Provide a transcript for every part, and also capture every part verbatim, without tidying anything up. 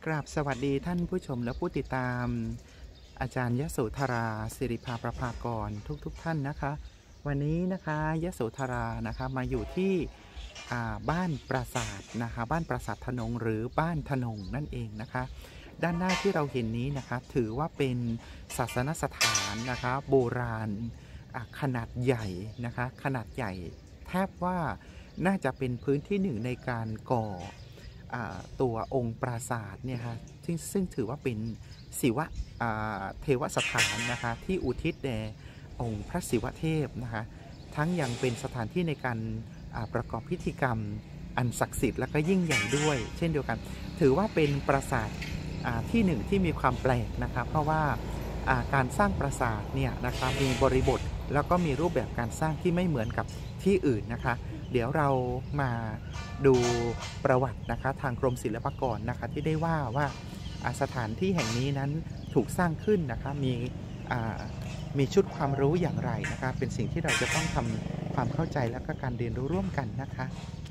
กราบสวัสดีท่านผู้ชมและผู้ติดตามอาจารย์ยโสธราศิริภาประภากรทุกๆ ท่านนะคะวันนี้นะคะยโสธรานะคะมาอยู่ที่บ้านปราสาทนะคะบ้านปราสาทธนงหรือบ้านธนงนั่นเองนะคะด้านหน้าที่เราเห็นนี้นะคะถือว่าเป็นศาสนสถานนะคะโบราณขนาดใหญ่นะคะขนาดใหญ่แทบว่าน่าจะเป็นพื้นที่หนึ่งในการก่อตัวองค์ปราสาทเนี่ยฮะซึ่งซึ่งถือว่าเป็นศิวะเทวสถานนะคะที่อุทิศแด่องค์พระศิวเทพนะคะทั้งยังเป็นสถานที่ในการประกอบพิธีกรรมอันศักดิ์สิทธิ์และก็ยิ่งใหญ่ด้วยเช่นเดียวกันถือว่าเป็นปราสาทที่หนึ่งที่มีความแปลกนะคะเพราะว่าการสร้างปราสาทเนี่ยนะคะมีบริบทแล้วก็มีรูปแบบการสร้างที่ไม่เหมือนกับที่อื่นนะคะเดี๋ยวเรามาดูประวัตินะคะทางกรมศิลปากรนะคะที่ได้ว่าว่าสถานที่แห่งนี้นั้นถูกสร้างขึ้นนะคะมีมีชุดความรู้อย่างไรนะคะเป็นสิ่งที่เราจะต้องทำความเข้าใจและก็การเรียนรู้ร่วมกันนะคะ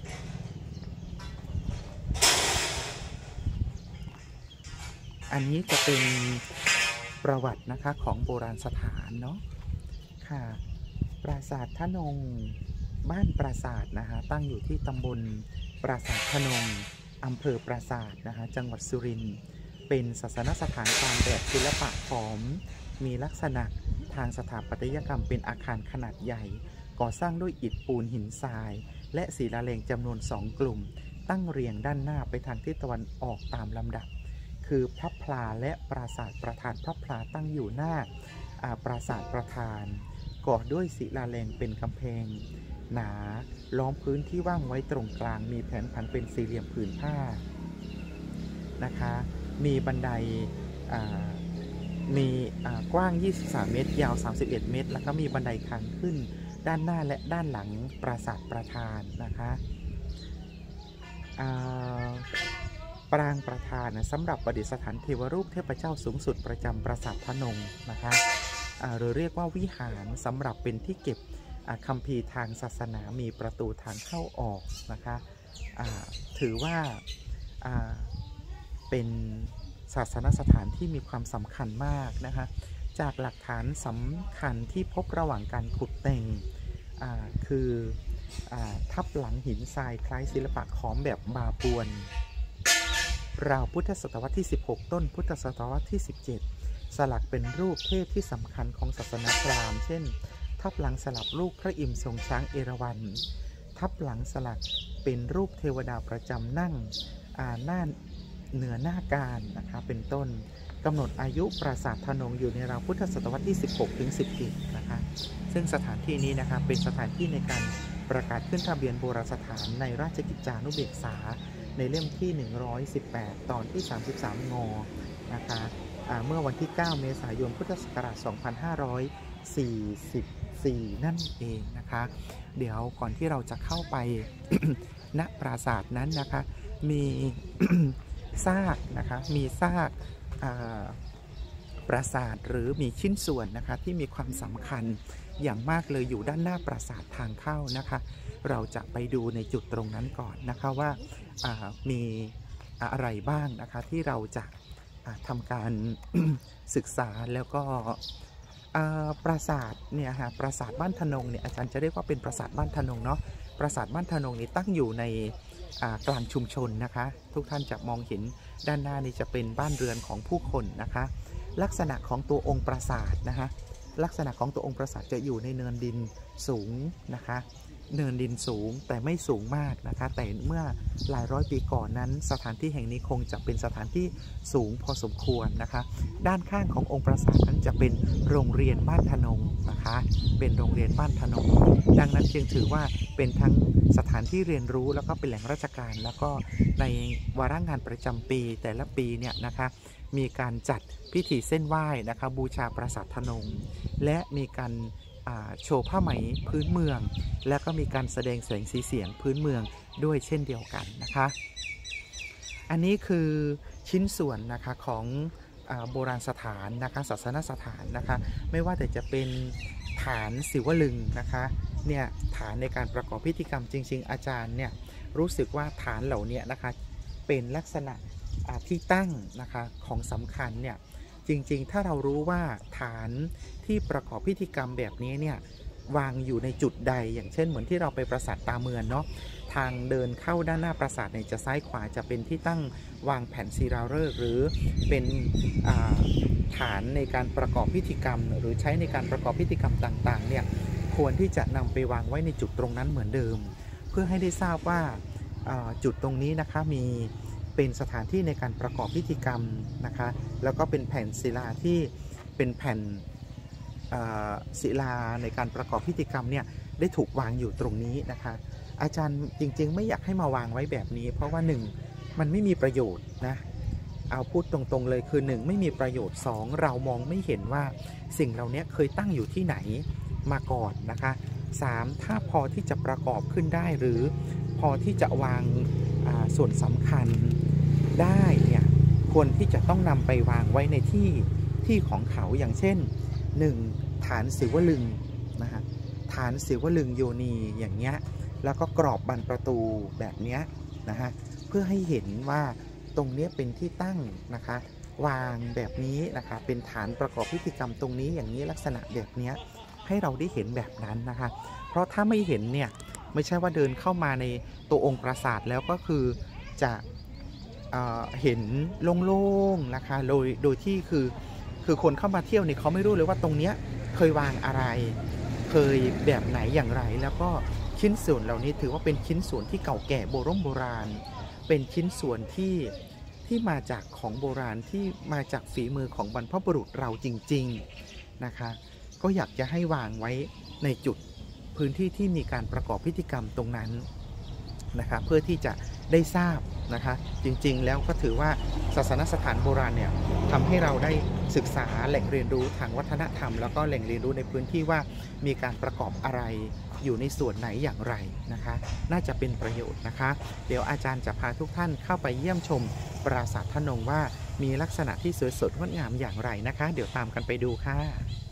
อันนี้จะเป็นประวัตินะคะของโบราณสถานเนาะค่ะปราสาทธนงบ้านปราสาทนะคะตั้งอยู่ที่ตำบลปราสาทธนงอำเภอปราสาทนะคะจังหวัดสุรินทร์เป็นศาสนสถานตามแบบศิลปะขอมมีลักษณะทางสถาปัตยกรรมเป็นอาคารขนาดใหญ่ก่อสร้างด้วยอิฐปูนหินทรายและศิลาแรงจำนวนสองกลุ่มตั้งเรียงด้านหน้าไปทางทิศตะวันออกตามลำดับคือพระพลาและปราสาทประธานพระพลาตั้งอยู่หน้าปราสาทประธานก่อด้วยศิลาแรงเป็นกำแพงหนาล้อมพื้นที่ว่างไว้ตรงกลางมีแผนผังเป็นสี่เหลี่ยมผืนผ้านะคะมีบันไดมีกว้างยี่สิบสามเมตรยาวสามสิบเอ็ดเมตรแล้วก็มีบันไดทางขึ้นด้านหน้าและด้านหลังปราสาทประธานนะคะปรางประธานสำหรับประดิษฐานเทวรูปเทพเจ้าสูงสุดประจำปราสาทธนงนะคะหรือเรียกว่าวิหารสำหรับเป็นที่เก็บคัมภีร์ทางศาสนามีประตูทางเข้าออกนะคะถือว่าเป็นศาสนสถานที่มีความสำคัญมากนะคะจากหลักฐานสำคัญที่พบระหว่างการขุดแต่งคือทับหลังหินทรายคล้ายศิลปะขอมแบบบาปวนราวพุทธศตวรรษที่สิบหกต้นพุทธศตวรรษที่สิบเจ็ดสลักเป็นรูปเทพที่สำคัญของศาสนาพราหมณ์เช่นทับหลังสลักรูปพระอินทร์ทรงช้างเอราวัณทับหลังสลักเป็นรูปเทวดาประจำนั่งหน้าเหนือหน้าการนะคะเป็นต้นกำหนดอายุปราสาทธนงอยู่ในราวพุทธศตวรรษที่สิบหกถึงสิบเจ็ดนะคะซึ่งสถานที่นี้นะคะเป็นสถานที่ในการประกาศขึ้นทะเบียนโบราณสถานในราชกิจจานุเบกษาในเล่มที่หนึ่งร้อยสิบแปดตอนที่สามสิบสามงนะคะเมื่อวันที่เก้าเมษายนพุทธศักราชสองพันห้าร้อยสี่สิบสี่นั่นเองนะคะเดี๋ยวก่อนที่เราจะเข้าไป ณ ปราสาทนั้นนะคะมี ซากนะคะมีซากปราสาทหรือมีชิ้นส่วนนะคะที่มีความสำคัญอย่างมากเลยอยู่ด้านหน้าปราสาททางเข้านะคะเราจะไปดูในจุดตรงนั้นก่อนนะคะว่ามีอะไรบ้างนะคะที่เราจะทำการ ศึกษาแล้วก็ปราสาทเนี่ยฮะปราสาทบ้านธนงเนี่ยอาจารย์จะเรียกว่าเป็นปราสาทบ้านธนงเนาะปราสาทบ้านธนงนี้ตั้งอยู่ในกลางชุมชนนะคะทุกท่านจะมองเห็นด้านหน้านี้จะเป็นบ้านเรือนของผู้คนนะคะลักษณะของตัวองค์ปราสาทนะคะลักษณะของตัวองค์ปราสาทจะอยู่ในเนินดินสูงนะคะเนินดินสูงแต่ไม่สูงมากนะคะแต่เมื่อหลายร้อยปีก่อนนั้นสถานที่แห่งนี้คงจะเป็นสถานที่สูงพอสมควรนะคะด้านข้างขององค์ปราสาทนั้นจะเป็นโรงเรียนบ้านธนงนะคะเป็นโรงเรียนบ้านธนงดังนั้นจึงถือว่าเป็นทั้งสถานที่เรียนรู้แล้วก็เป็นแหล่งราชการแล้วก็ในวาระงานประจำปีแต่ละปีเนี่ยนะคะมีการจัดพิธีเส้นไหว้นะคะบูชาปราสาทธนงและมีการโชว์ผ้าไหมพื้นเมืองและก็มีการแสดงแสงสีเสียงพื้นเมืองด้วยเช่นเดียวกันนะคะอันนี้คือชิ้นส่วนนะคะของโบราณสถานนะคะศาสนสถานนะคะไม่ว่าแต่จะเป็นฐานศิวลึงนะคะเนี่ยฐานในการประกอบพิธีกรรมจริงๆอาจารย์เนี่ยรู้สึกว่าฐานเหล่านี้นะคะเป็นลักษณะที่ตั้งนะคะของสำคัญเนี่ยจริงๆถ้าเรารู้ว่าฐานที่ประกอบพิธีกรรมแบบนี้เนี่ยวางอยู่ในจุดใดอย่างเช่นเหมือนที่เราไปปราสาทตาเมือนเนาะทางเดินเข้าด้านหน้าปราสาทเนี่ยจะซ้ายขวาจะเป็นที่ตั้งวางแผ่นศิลาฤกษ์หรือเป็นฐานในการประกอบพิธีกรรมหรือใช้ในการประกอบพิธีกรรมต่างๆเนี่ยควรที่จะนำไปวางไว้ในจุดตรงนั้นเหมือนเดิมเพื่อให้ได้ทราบว่าจุดตรงนี้นะคะมีเป็นสถานที่ในการประกอบพิธีกรรมนะคะแล้วก็เป็นแผ่นศิลาที่เป็นแผ่นศิลาในการประกอบพิธีกรรมเนี่ยได้ถูกวางอยู่ตรงนี้นะคะอาจารย์จริงๆไม่อยากให้มาวางไว้แบบนี้เพราะว่าหนึ่งมันไม่มีประโยชน์นะเอาพูดตรงๆเลยคือหนึ่งไม่มีประโยชน์สองเรามองไม่เห็นว่าสิ่งเหล่านี้เคยตั้งอยู่ที่ไหนมาก่อนนะคะสามถ้าพอที่จะประกอบขึ้นได้หรือพอที่จะวางส่วนสำคัญได้เนี่ยควรที่จะต้องนำไปวางไว้ในที่ที่ของเขาอย่างเช่นหนึ่งฐานศิวลึงนะฮะฐานศิวลึงโยนีอย่างเงี้ยแล้วก็กรอบบานประตูแบบเนี้ยนะฮะเพื่อให้เห็นว่าตรงนี้เป็นที่ตั้งนะคะวางแบบนี้นะคะเป็นฐานประกอบพิธีกรรมตรงนี้อย่างนี้ลักษณะแบบนี้ให้เราได้เห็นแบบนั้นนะคะเพราะถ้าไม่เห็นเนี่ยไม่ใช่ว่าเดินเข้ามาในตัวองค์ปราสาทแล้วก็คือจะเอ่อเห็นโล่งๆนะคะโดยโดยที่คือคือคนเข้ามาเที่ยวเนี่ยเขาไม่รู้เลยว่าตรงเนี้ยเคยวางอะไรเคยแบบไหนอย่างไรแล้วก็ชิ้นส่วนเหล่านี้ถือว่าเป็นชิ้นส่วนที่เก่าแก่โบราณโบราณเป็นชิ้นส่วนที่ที่มาจากของโบราณที่มาจากฝีมือของบรรพบุรุษเราจริงๆนะคะก็อยากจะให้วางไว้ในจุดพื้นที่ที่มีการประกอบพิธีกรรมตรงนั้นนะคะเพื่อที่จะได้ทราบนะคะจริงๆแล้วก็ถือว่าศาสนสถานโบราณเนี่ยทำให้เราได้ศึกษาแหล่งเรียนรู้ทางวัฒนธรรมแล้วก็แหล่งเรียนรู้ในพื้นที่ว่ามีการประกอบอะไรอยู่ในส่วนไหนอย่างไรนะคะน่าจะเป็นประโยชน์นะคะเดี๋ยวอาจารย์จะพาทุกท่านเข้าไปเยี่ยมชมปราสาททนงว่ามีลักษณะที่สวยสดงดงามอย่างไรนะคะเดี๋ยวตามกันไปดูค่ะ